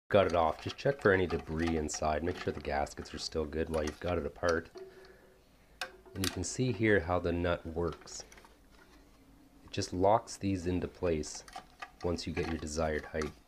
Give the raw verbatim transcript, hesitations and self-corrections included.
got it off, just check for any debris inside. Make sure the gaskets are still good while you've got it apart. And you can see here how the nut works. It just locks these into place once you get your desired height.